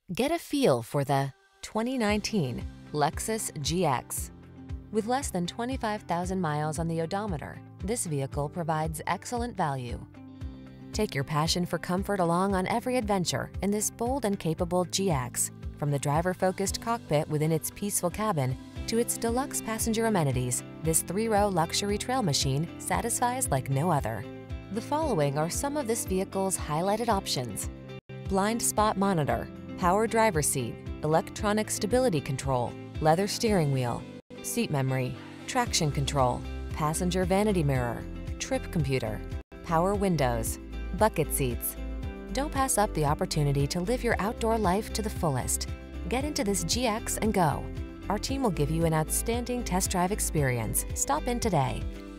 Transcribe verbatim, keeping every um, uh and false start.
Get a feel for the twenty nineteen Lexus G X. With less than twenty-five thousand miles on the odometer, this vehicle provides excellent value. Take your passion for comfort along on every adventure in this bold and capable G X. From the driver-focused cockpit within its peaceful cabin to its deluxe passenger amenities, this three-row luxury trail machine satisfies like no other. The following are some of this vehicle's highlighted options: blind spot monitor, power driver seat, electronic stability control, leather steering wheel, seat memory, traction control, passenger vanity mirror, trip computer, power windows, bucket seats. Don't pass up the opportunity to live your outdoor life to the fullest. Get into this G X and go. Our team will give you an outstanding test drive experience. Stop in today.